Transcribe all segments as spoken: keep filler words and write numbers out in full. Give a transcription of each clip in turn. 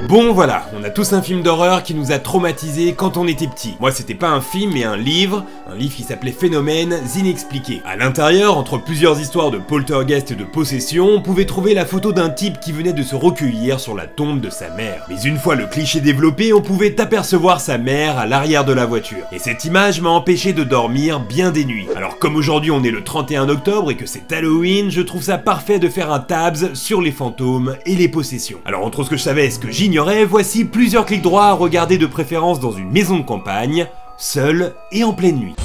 Bon voilà, on a tous un film d'horreur qui nous a traumatisés quand on était petit. Moi c'était pas un film mais un livre, un livre qui s'appelait Phénomènes inexpliqués. À l'intérieur, entre plusieurs histoires de poltergeist et de possession, on pouvait trouver la photo d'un type qui venait de se recueillir sur la tombe de sa mère. Mais une fois le cliché développé, on pouvait apercevoir sa mère à l'arrière de la voiture. Et cette image m'a empêché de dormir bien des nuits. Alors comme aujourd'hui on est le trente et un octobre et que c'est Halloween, je trouve ça parfait de faire un tabs sur les fantômes et les possessions. Alors entre ce que je savais et ce que j'ignorais, voici plusieurs clics droits à regarder de préférence dans une maison de campagne, seule et en pleine nuit.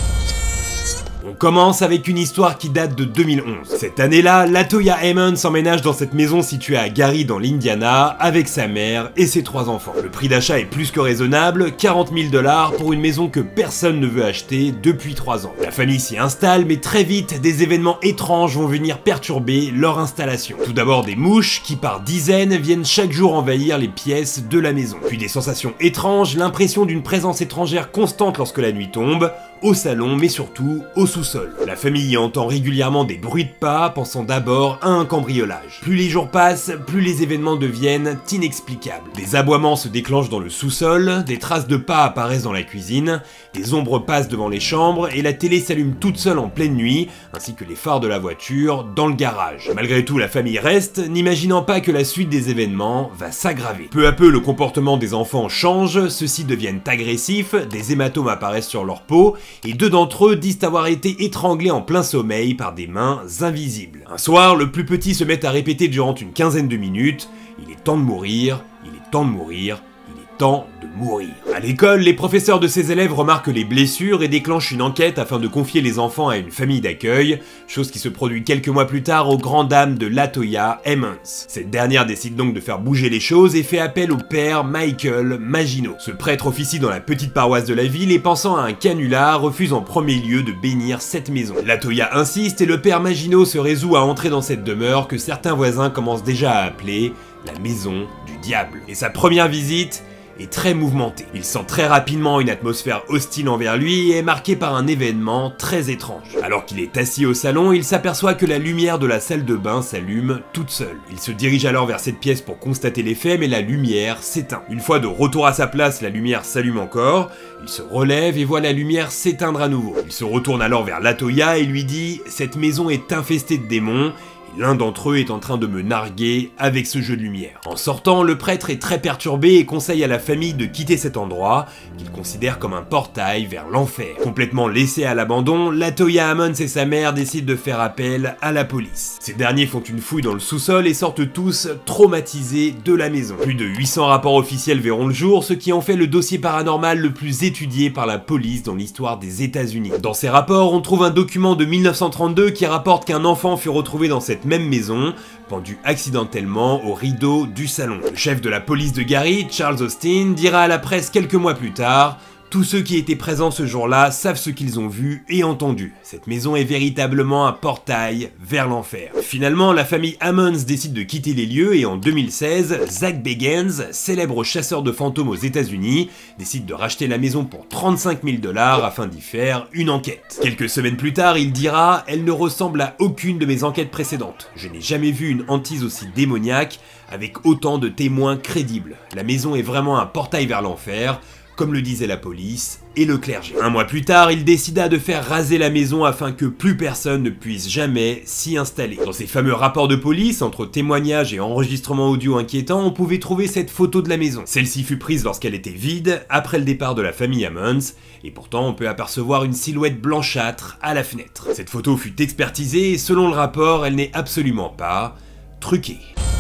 On commence avec une histoire qui date de deux mille onze. Cette année-là, Latoya Ammons s'emménage dans cette maison située à Gary dans l'Indiana avec sa mère et ses trois enfants. Le prix d'achat est plus que raisonnable, quarante mille dollars pour une maison que personne ne veut acheter depuis trois ans. La famille s'y installe, mais très vite, des événements étranges vont venir perturber leur installation. Tout d'abord des mouches qui par dizaines viennent chaque jour envahir les pièces de la maison. Puis des sensations étranges, l'impression d'une présence étrangère constante lorsque la nuit tombe, au salon mais surtout au sous-sol. La famille y entend régulièrement des bruits de pas, pensant d'abord à un cambriolage. Plus les jours passent, plus les événements deviennent inexplicables. Des aboiements se déclenchent dans le sous-sol, des traces de pas apparaissent dans la cuisine, des ombres passent devant les chambres et la télé s'allume toute seule en pleine nuit, ainsi que les phares de la voiture dans le garage. Malgré tout, la famille reste, n'imaginant pas que la suite des événements va s'aggraver. Peu à peu, le comportement des enfants change, ceux-ci deviennent agressifs, des hématomes apparaissent sur leur peau, et deux d'entre eux disent avoir été étranglés en plein sommeil par des mains invisibles. Un soir, le plus petit se met à répéter durant une quinzaine de minutes « Il est temps de mourir, il est temps de mourir, il est temps de mourir ». À l'école, les professeurs de ses élèves remarquent les blessures et déclenchent une enquête afin de confier les enfants à une famille d'accueil, chose qui se produit quelques mois plus tard aux grandes dames de Latoya Ammons. Cette dernière décide donc de faire bouger les choses et fait appel au père Michael Magino. Ce prêtre officie dans la petite paroisse de la ville et pensant à un canular, refuse en premier lieu de bénir cette maison. Latoya insiste et le père Magino se résout à entrer dans cette demeure que certains voisins commencent déjà à appeler la maison du diable. Et sa première visite est très mouvementé. Il sent très rapidement une atmosphère hostile envers lui et est marqué par un événement très étrange. Alors qu'il est assis au salon, il s'aperçoit que la lumière de la salle de bain s'allume toute seule. Il se dirige alors vers cette pièce pour constater les faits, mais la lumière s'éteint. Une fois de retour à sa place, la lumière s'allume encore, il se relève et voit la lumière s'éteindre à nouveau. Il se retourne alors vers Latoya et lui dit « Cette maison est infestée de démons ». L'un d'entre eux est en train de me narguer avec ce jeu de lumière. En sortant, le prêtre est très perturbé et conseille à la famille de quitter cet endroit, qu'il considère comme un portail vers l'enfer. Complètement laissé à l'abandon, Latoya Ammons et sa mère décident de faire appel à la police. Ces derniers font une fouille dans le sous-sol et sortent tous traumatisés de la maison. Plus de huit cents rapports officiels verront le jour, ce qui en fait le dossier paranormal le plus étudié par la police dans l'histoire des États-Unis. Dans ces rapports, on trouve un document de mille neuf cent trente-deux qui rapporte qu'un enfant fut retrouvé dans cette même maison, pendu accidentellement au rideau du salon. Le chef de la police de Gary, Charles Austin, dira à la presse quelques mois plus tard « Tous ceux qui étaient présents ce jour-là savent ce qu'ils ont vu et entendu. Cette maison est véritablement un portail vers l'enfer. » Finalement, la famille Ammons décide de quitter les lieux et en deux mille seize, Zach Bagans, célèbre chasseur de fantômes aux États-Unis, décide de racheter la maison pour trente-cinq mille dollars afin d'y faire une enquête. Quelques semaines plus tard, il dira « Elle ne ressemble à aucune de mes enquêtes précédentes. Je n'ai jamais vu une hantise aussi démoniaque avec autant de témoins crédibles. La maison est vraiment un portail vers l'enfer. » Comme le disait la police et le clergé. Un mois plus tard, il décida de faire raser la maison afin que plus personne ne puisse jamais s'y installer. Dans ces fameux rapports de police, entre témoignages et enregistrements audio inquiétants, on pouvait trouver cette photo de la maison. Celle-ci fut prise lorsqu'elle était vide, après le départ de la famille Ammons, et pourtant on peut apercevoir une silhouette blanchâtre à la fenêtre. Cette photo fut expertisée et selon le rapport, elle n'est absolument pas truquée.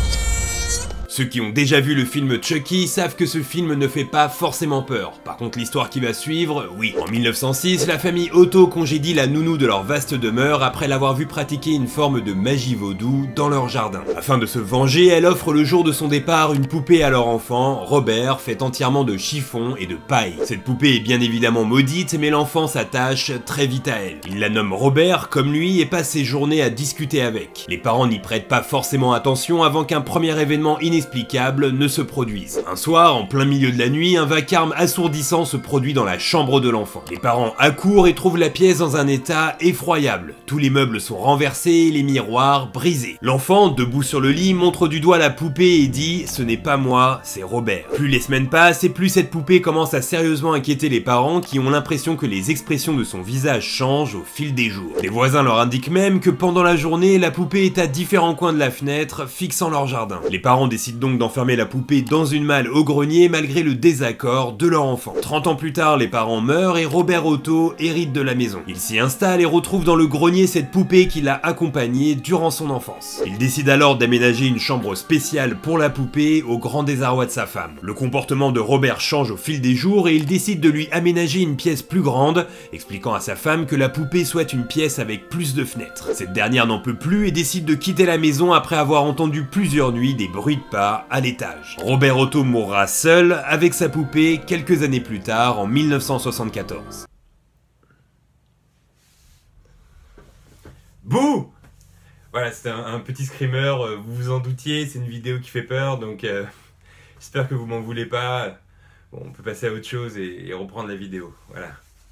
Ceux qui ont déjà vu le film Chucky savent que ce film ne fait pas forcément peur. Par contre, l'histoire qui va suivre, oui. En mille neuf cent six, la famille Otto congédie la nounou de leur vaste demeure après l'avoir vu pratiquer une forme de magie vaudou dans leur jardin. Afin de se venger, elle offre le jour de son départ une poupée à leur enfant, Robert, faite entièrement de chiffon et de paille. Cette poupée est bien évidemment maudite, mais l'enfant s'attache très vite à elle. Il la nomme Robert, comme lui, et passe ses journées à discuter avec. Les parents n'y prêtent pas forcément attention avant qu'un premier événement inespéré inexplicables ne se produisent. Un soir, en plein milieu de la nuit, un vacarme assourdissant se produit dans la chambre de l'enfant. Les parents accourent et trouvent la pièce dans un état effroyable. Tous les meubles sont renversés, les miroirs brisés. L'enfant, debout sur le lit, montre du doigt la poupée et dit « Ce n'est pas moi, c'est Robert ». Plus les semaines passent et plus cette poupée commence à sérieusement inquiéter les parents qui ont l'impression que les expressions de son visage changent au fil des jours. Les voisins leur indiquent même que pendant la journée, la poupée est à différents coins de la fenêtre, fixant leur jardin. Les parents décident donc d'enfermer la poupée dans une malle au grenier malgré le désaccord de leur enfant. trente ans plus tard, les parents meurent et Robert Otto hérite de la maison. Il s'y installe et retrouve dans le grenier cette poupée qui l'a accompagné durant son enfance. Il décide alors d'aménager une chambre spéciale pour la poupée au grand désarroi de sa femme. Le comportement de Robert change au fil des jours et il décide de lui aménager une pièce plus grande, expliquant à sa femme que la poupée souhaite une pièce avec plus de fenêtres. Cette dernière n'en peut plus et décide de quitter la maison après avoir entendu plusieurs nuits des bruits de pas à l'étage. Robert Otto mourra seul avec sa poupée quelques années plus tard en mille neuf cent soixante-quatorze. Bouh! Voilà, c'était un, un petit screamer, euh, vous vous en doutiez, c'est une vidéo qui fait peur, donc euh, j'espère que vous m'en voulez pas. Bon, on peut passer à autre chose et, et reprendre la vidéo, voilà.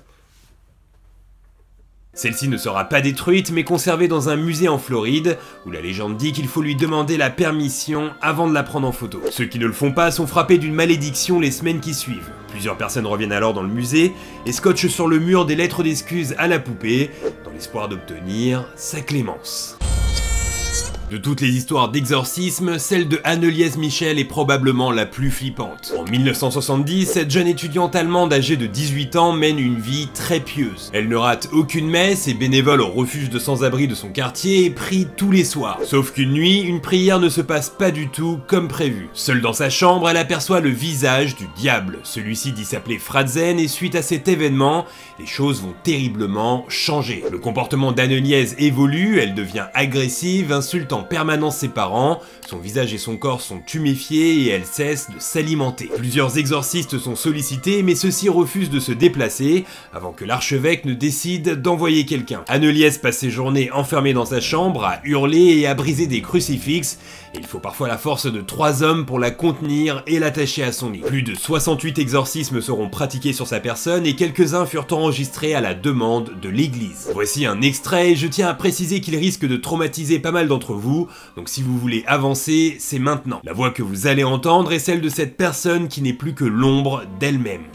Celle-ci ne sera pas détruite, mais conservée dans un musée en Floride, où la légende dit qu'il faut lui demander la permission avant de la prendre en photo. Ceux qui ne le font pas sont frappés d'une malédiction les semaines qui suivent. Plusieurs personnes reviennent alors dans le musée et scotchent sur le mur des lettres d'excuses à la poupée, dans l'espoir d'obtenir sa clémence. De toutes les histoires d'exorcisme, celle de Anneliese Michel est probablement la plus flippante. En mille neuf cent soixante-dix, cette jeune étudiante allemande âgée de dix-huit ans mène une vie très pieuse. Elle ne rate aucune messe et bénévole au refuge de sans-abri de son quartier et prie tous les soirs. Sauf qu'une nuit, une prière ne se passe pas du tout comme prévu. Seule dans sa chambre, elle aperçoit le visage du diable. Celui-ci dit s'appeler Frazen et suite à cet événement, les choses vont terriblement changer. Le comportement d'Anneliese évolue, elle devient agressive, insultant en permanence ses parents, son visage et son corps sont tuméfiés et elle cesse de s'alimenter. Plusieurs exorcistes sont sollicités mais ceux-ci refusent de se déplacer avant que l'archevêque ne décide d'envoyer quelqu'un. Anneliese passe ses journées enfermée dans sa chambre à hurler et à briser des crucifixes et il faut parfois la force de trois hommes pour la contenir et l'attacher à son lit. Plus de soixante-huit exorcismes seront pratiqués sur sa personne et quelques-uns furent enregistrés à la demande de l'église. Voici un extrait et je tiens à préciser qu'il risque de traumatiser pas mal d'entre vous, donc si vous voulez avancer, c'est maintenant. La voix que vous allez entendre est celle de cette personne qui n'est plus que l'ombre d'elle-même.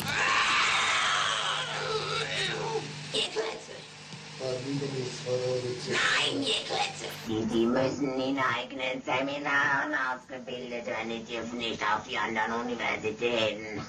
Die müssen in eigenen Seminaren ausgebildet werden, die dürfen nicht auf die anderen Universitäten.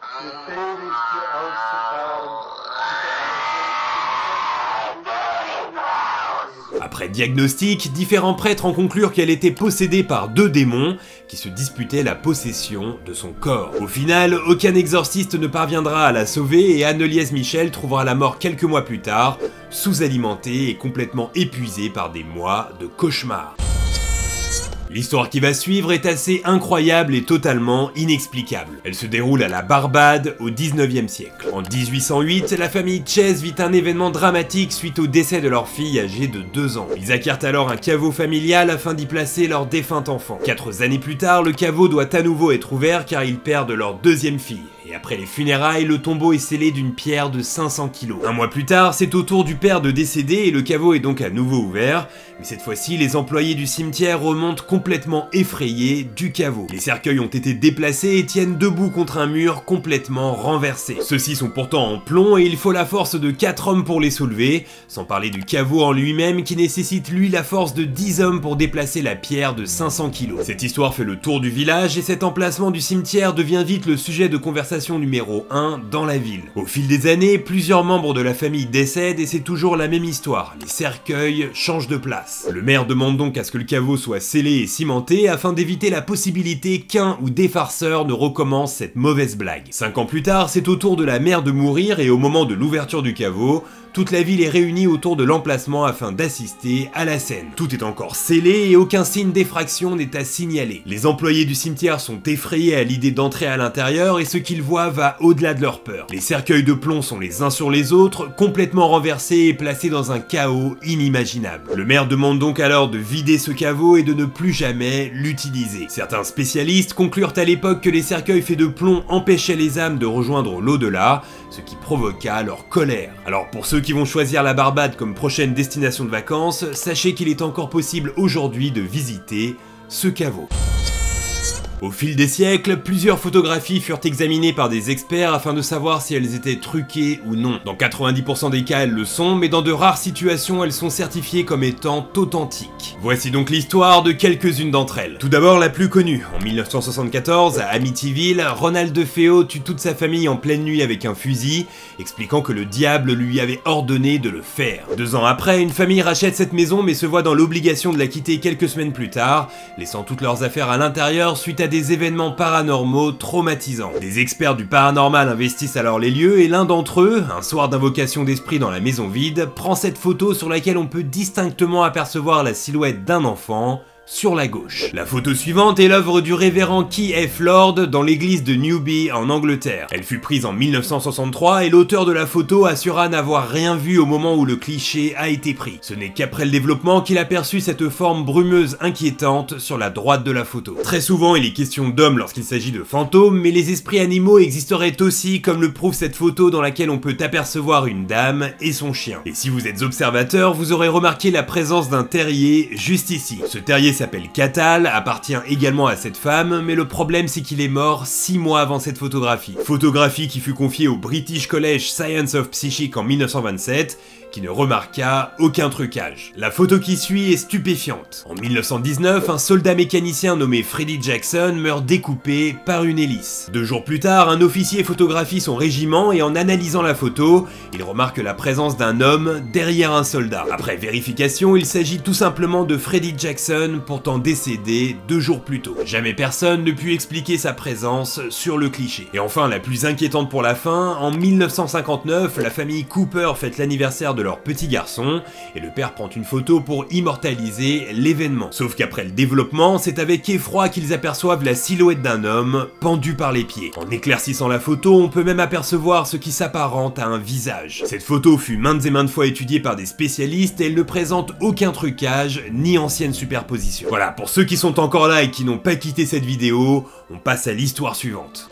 Après diagnostic, différents prêtres en conclurent qu'elle était possédée par deux démons qui se disputaient la possession de son corps. Au final, aucun exorciste ne parviendra à la sauver et Anneliese Michel trouvera la mort quelques mois plus tard, sous-alimentée et complètement épuisée par des mois de cauchemars. L'histoire qui va suivre est assez incroyable et totalement inexplicable. Elle se déroule à la Barbade au dix-neuvième siècle. En mille huit cent huit, la famille Chase vit un événement dramatique suite au décès de leur fille âgée de deux ans. Ils acquièrent alors un caveau familial afin d'y placer leur défunt enfant. Quatre années plus tard, le caveau doit à nouveau être ouvert car ils perdent leur deuxième fille. Et après les funérailles, le tombeau est scellé d'une pierre de cinq cents kilos. Un mois plus tard, c'est au tour du père de décéder et le caveau est donc à nouveau ouvert. Mais cette fois-ci, les employés du cimetière remontent complètement effrayés du caveau. Les cercueils ont été déplacés et tiennent debout contre un mur complètement renversé. Ceux-ci sont pourtant en plomb et il faut la force de quatre hommes pour les soulever, sans parler du caveau en lui-même qui nécessite lui la force de dix hommes pour déplacer la pierre de cinq cents kilos. Cette histoire fait le tour du village et cet emplacement du cimetière devient vite le sujet de conversation numéro un dans la ville. Au fil des années, plusieurs membres de la famille décèdent et c'est toujours la même histoire, les cercueils changent de place. Le maire demande donc à ce que le caveau soit scellé et cimenté afin d'éviter la possibilité qu'un ou des farceurs ne recommencent cette mauvaise blague. Cinq ans plus tard, c'est au tour de la mère de mourir et au moment de l'ouverture du caveau, toute la ville est réunie autour de l'emplacement afin d'assister à la scène. Tout est encore scellé et aucun signe d'effraction n'est à signaler. Les employés du cimetière sont effrayés à l'idée d'entrer à l'intérieur et ce qu'ils voient fois va au-delà de leur peur. Les cercueils de plomb sont les uns sur les autres, complètement renversés et placés dans un chaos inimaginable. Le maire demande donc alors de vider ce caveau et de ne plus jamais l'utiliser. Certains spécialistes conclurent à l'époque que les cercueils faits de plomb empêchaient les âmes de rejoindre l'au-delà, ce qui provoqua leur colère. Alors pour ceux qui vont choisir la Barbade comme prochaine destination de vacances, sachez qu'il est encore possible aujourd'hui de visiter ce caveau. Au fil des siècles, plusieurs photographies furent examinées par des experts afin de savoir si elles étaient truquées ou non. Dans quatre-vingt-dix pour cent des cas, elles le sont, mais dans de rares situations, elles sont certifiées comme étant authentiques. Voici donc l'histoire de quelques-unes d'entre elles. Tout d'abord, la plus connue. En mille neuf cent soixante-quatorze, à Amityville, Ronald DeFeo tue toute sa famille en pleine nuit avec un fusil, expliquant que le diable lui avait ordonné de le faire. Deux ans après, une famille rachète cette maison mais se voit dans l'obligation de la quitter quelques semaines plus tard, laissant toutes leurs affaires à l'intérieur suite à des événements paranormaux traumatisants. Des experts du paranormal investissent alors les lieux et l'un d'entre eux, un soir d'invocation d'esprit dans la maison vide, prend cette photo sur laquelle on peut distinctement apercevoir la silhouette d'un enfant sur la gauche. La photo suivante est l'œuvre du révérend Key F. Lord dans l'église de Newby en Angleterre. Elle fut prise en mille neuf cent soixante-trois et l'auteur de la photo assura n'avoir rien vu au moment où le cliché a été pris. Ce n'est qu'après le développement qu'il aperçut cette forme brumeuse inquiétante sur la droite de la photo. Très souvent il est question d'hommes lorsqu'il s'agit de fantômes, mais les esprits animaux existeraient aussi, comme le prouve cette photo dans laquelle on peut apercevoir une dame et son chien. Et si vous êtes observateur, vous aurez remarqué la présence d'un terrier juste ici. Ce terrier s'appelle Catal, appartient également à cette femme, mais le problème c'est qu'il est mort six mois avant cette photographie. Photographie qui fut confiée au British College Science of Psychic en mille neuf cent vingt-sept, qui ne remarqua aucun trucage. La photo qui suit est stupéfiante. En mille neuf cent dix-neuf, un soldat mécanicien nommé Freddie Jackson meurt découpé par une hélice. Deux jours plus tard, un officier photographie son régiment et en analysant la photo, il remarque la présence d'un homme derrière un soldat. Après vérification, il s'agit tout simplement de Freddie Jackson, pourtant décédé deux jours plus tôt. Jamais personne ne put expliquer sa présence sur le cliché. Et enfin, la plus inquiétante pour la fin, en mille neuf cent cinquante-neuf, la famille Cooper fête l'anniversaire de leur petit garçon, et le père prend une photo pour immortaliser l'événement. Sauf qu'après le développement, c'est avec effroi qu'ils aperçoivent la silhouette d'un homme pendu par les pieds. En éclaircissant la photo, on peut même apercevoir ce qui s'apparente à un visage. Cette photo fut maintes et maintes fois étudiée par des spécialistes et elle ne présente aucun trucage ni ancienne superposition. Voilà, pour ceux qui sont encore là et qui n'ont pas quitté cette vidéo, on passe à l'histoire suivante.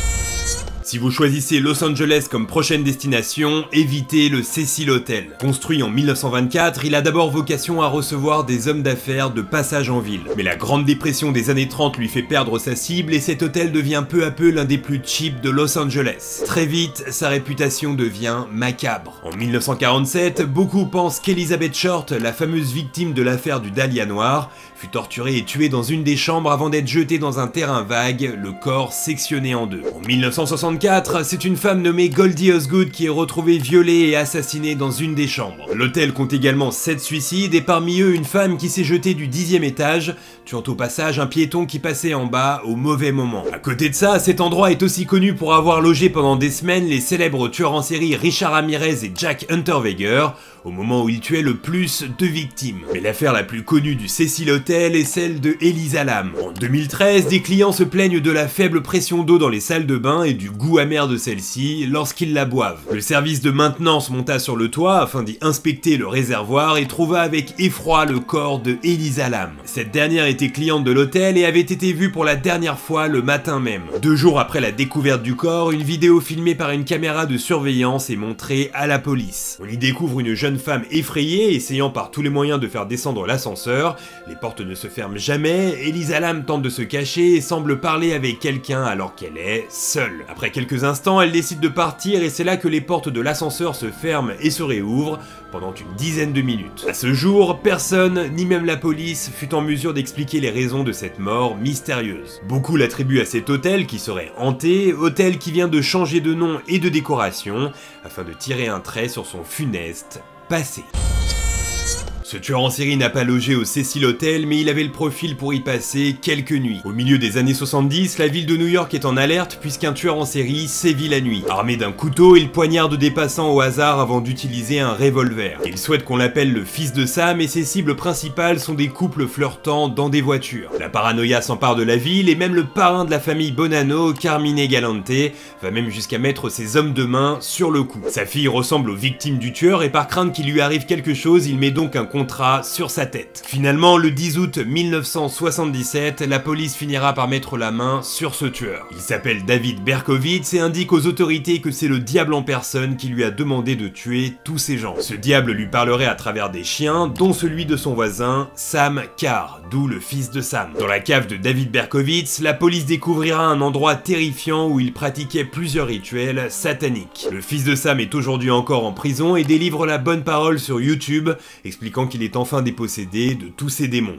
Si vous choisissez Los Angeles comme prochaine destination, évitez le Cecil Hotel. Construit en mille neuf cent vingt-quatre, il a d'abord vocation à recevoir des hommes d'affaires de passage en ville. Mais la Grande Dépression des années trente lui fait perdre sa cible et cet hôtel devient peu à peu l'un des plus cheap de Los Angeles. Très vite, sa réputation devient macabre. En mille neuf cent quarante-sept, beaucoup pensent qu'Elizabeth Short, la fameuse victime de l'affaire du Dahlia noir, fut torturée et tuée dans une des chambres avant d'être jetée dans un terrain vague, le corps sectionné en deux. En mille neuf cent soixante-quatre, c'est une femme nommée Goldie Osgood qui est retrouvée violée et assassinée dans une des chambres. L'hôtel compte également sept suicides et parmi eux une femme qui s'est jetée du dixième étage, tuant au passage un piéton qui passait en bas au mauvais moment. À côté de ça, cet endroit est aussi connu pour avoir logé pendant des semaines les célèbres tueurs en série Richard Ramirez et Jack Unterweger, au moment où ils tuaient le plus de victimes. Mais l'affaire la plus connue du Cecil Hotel est celle de Elisa Lam. En deux mille treize, des clients se plaignent de la faible pression d'eau dans les salles de bain et du goût amer de celle-ci lorsqu'ils la boivent. Le service de maintenance monta sur le toit afin d'y inspecter le réservoir et trouva avec effroi le corps de Elisa Lam. Cette dernière était cliente de l'hôtel et avait été vue pour la dernière fois le matin même. Deux jours après la découverte du corps, une vidéo filmée par une caméra de surveillance est montrée à la police. On y découvre une jeune femme effrayée, essayant par tous les moyens de faire descendre l'ascenseur. Les portes ne se ferment jamais, Elisa Lam tente de se cacher et semble parler avec quelqu'un alors qu'elle est seule. Après quelques instants, elle décide de partir et c'est là que les portes de l'ascenseur se ferment et se réouvrent pendant une dizaine de minutes. À ce jour, personne, ni même la police, fut en mesure d'expliquer les raisons de cette mort mystérieuse. Beaucoup l'attribuent à cet hôtel qui serait hanté, hôtel qui vient de changer de nom et de décoration afin de tirer un trait sur son funeste passé. Ce tueur en série n'a pas logé au Cecil Hotel, mais il avait le profil pour y passer quelques nuits. Au milieu des années soixante-dix, la ville de New York est en alerte puisqu'un tueur en série sévit la nuit. Armé d'un couteau, il poignarde des passants au hasard avant d'utiliser un revolver. Il souhaite qu'on l'appelle le fils de Sam et ses cibles principales sont des couples flirtant dans des voitures. La paranoïa s'empare de la ville et même le parrain de la famille Bonanno, Carmine Galante, va même jusqu'à mettre ses hommes de main sur le coup. Sa fille ressemble aux victimes du tueur et par crainte qu'il lui arrive quelque chose, il met donc un contrat sur sa tête. Finalement, le dix août mille neuf cent soixante-dix-sept, la police finira par mettre la main sur ce tueur. Il s'appelle David Berkowitz et indique aux autorités que c'est le diable en personne qui lui a demandé de tuer tous ces gens. Ce diable lui parlerait à travers des chiens, dont celui de son voisin, Sam Carr, d'où le fils de Sam. Dans la cave de David Berkowitz, la police découvrira un endroit terrifiant où il pratiquait plusieurs rituels sataniques. Le fils de Sam est aujourd'hui encore en prison et délivre la bonne parole sur YouTube, expliquant qu'il est enfin dépossédé de tous ses démons.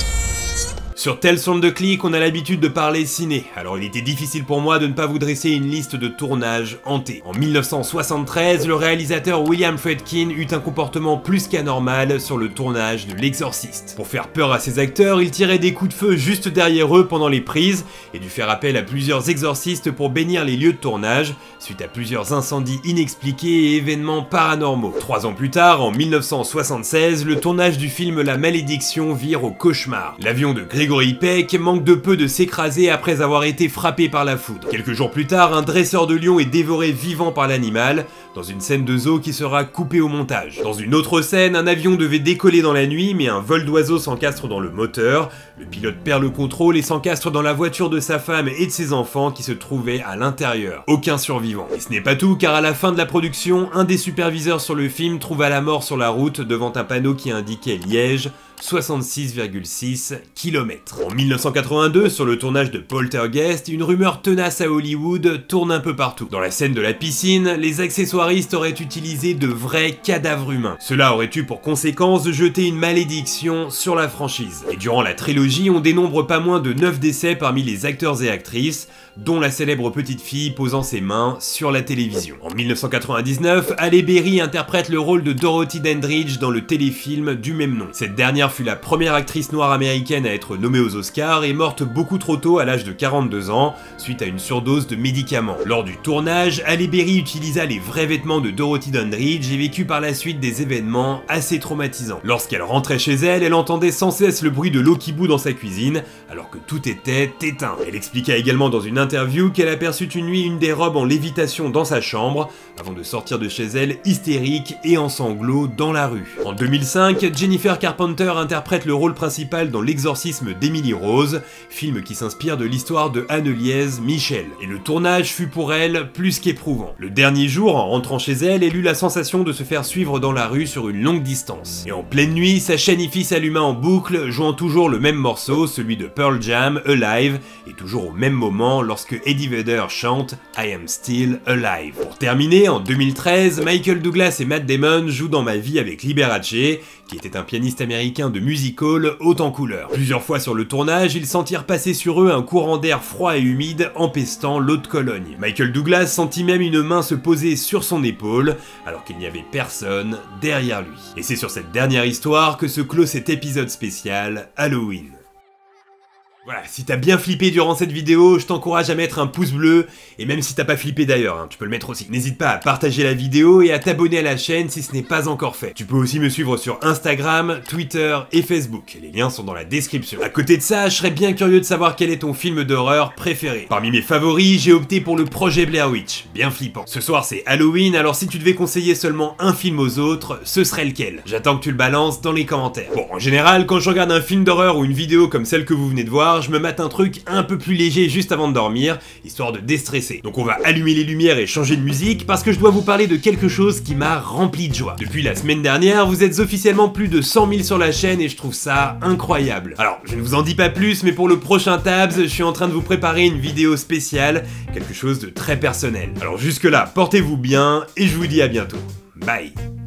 Sur Tales from the Click, on a l'habitude de parler ciné, alors il était difficile pour moi de ne pas vous dresser une liste de tournages hantés. En mille neuf cent soixante-treize, le réalisateur William Friedkin eut un comportement plus qu'anormal sur le tournage de L'Exorciste. Pour faire peur à ses acteurs, il tirait des coups de feu juste derrière eux pendant les prises et dut faire appel à plusieurs exorcistes pour bénir les lieux de tournage, suite à plusieurs incendies inexpliqués et événements paranormaux. Trois ans plus tard, en mille neuf cent soixante-seize, le tournage du film La Malédiction vire au cauchemar. L'avion de Gregory Peck manque de peu de s'écraser après avoir été frappé par la foudre. Quelques jours plus tard, un dresseur de lion est dévoré vivant par l'animal, dans une scène de zoo qui sera coupée au montage. Dans une autre scène, un avion devait décoller dans la nuit, mais un vol d'oiseau s'encastre dans le moteur. Le pilote perd le contrôle et s'encastre dans la voiture de sa femme et de ses enfants qui se trouvaient à l'intérieur. Aucun survivant. Et ce n'est pas tout, car à la fin de la production, un des superviseurs sur le film trouva la mort sur la route devant un panneau qui indiquait Liège, soixante-six virgule six kilomètres. En mille neuf cent quatre-vingt-deux, sur le tournage de Poltergeist, une rumeur tenace à Hollywood tourne un peu partout. Dans la scène de la piscine, les accessoiristes auraient utilisé de vrais cadavres humains. Cela aurait eu pour conséquence de jeter une malédiction sur la franchise. Et durant la trilogie, on dénombre pas moins de neuf décès parmi les acteurs et actrices, dont la célèbre petite fille posant ses mains sur la télévision. En mille neuf cent quatre-vingt-dix-neuf, Halle Berry interprète le rôle de Dorothy Dandridge dans le téléfilm du même nom. Cette dernière fut la première actrice noire américaine à être nommée aux Oscars et morte beaucoup trop tôt à l'âge de quarante-deux ans, suite à une surdose de médicaments. Lors du tournage, Halle Berry utilisa les vrais vêtements de Dorothy Dandridge et vécut par la suite des événements assez traumatisants. Lorsqu'elle rentrait chez elle, elle entendait sans cesse le bruit de l'eau qui bout dans sa cuisine, alors que tout était éteint. Elle expliqua également dans une interview qu'elle aperçut une nuit une des robes en lévitation dans sa chambre, avant de sortir de chez elle hystérique et en sanglots dans la rue. En deux mille cinq, Jennifer Carpenter interprète le rôle principal dans L'exorcisme d'Emily Rose, film qui s'inspire de l'histoire de Anneliese Michel. Et le tournage fut pour elle plus qu'éprouvant. Le dernier jour, en rentrant chez elle, elle eut la sensation de se faire suivre dans la rue sur une longue distance. Et en pleine nuit, sa chaîne hi-fi s'alluma en boucle, jouant toujours le même morceau, celui de Pearl Jam, Alive, et toujours au même moment lorsque Eddie Vedder chante I Am Still Alive. Pour terminer, en deux mille treize, Michael Douglas et Matt Damon jouent dans Ma vie avec Liberace, qui était un pianiste américain de music hall haut en couleur. Plusieurs fois sur le tournage, ils sentirent passer sur eux un courant d'air froid et humide empestant l'eau de Cologne. Michael Douglas sentit même une main se poser sur son épaule, alors qu'il n'y avait personne derrière lui. Et c'est sur cette dernière histoire que se clôt cet épisode spécial Halloween. Voilà, si t'as bien flippé durant cette vidéo, je t'encourage à mettre un pouce bleu, et même si t'as pas flippé d'ailleurs, hein, tu peux le mettre aussi. N'hésite pas à partager la vidéo et à t'abonner à la chaîne si ce n'est pas encore fait. Tu peux aussi me suivre sur Instagram, Twitter et Facebook, les liens sont dans la description. À côté de ça, je serais bien curieux de savoir quel est ton film d'horreur préféré. Parmi mes favoris, j'ai opté pour le projet Blair Witch, bien flippant. Ce soir c'est Halloween, alors si tu devais conseiller seulement un film aux autres, ce serait lequel? J'attends que tu le balances dans les commentaires. Bon, en général, quand je regarde un film d'horreur ou une vidéo comme celle que vous venez de voir, je me mate un truc un peu plus léger juste avant de dormir, histoire de déstresser. Donc on va allumer les lumières et changer de musique parce que je dois vous parler de quelque chose qui m'a rempli de joie. Depuis la semaine dernière, vous êtes officiellement plus de cent mille sur la chaîne et je trouve ça incroyable. Alors, je ne vous en dis pas plus, mais pour le prochain Tabs, je suis en train de vous préparer une vidéo spéciale, quelque chose de très personnel. Alors jusque là, portez-vous bien et je vous dis à bientôt. Bye.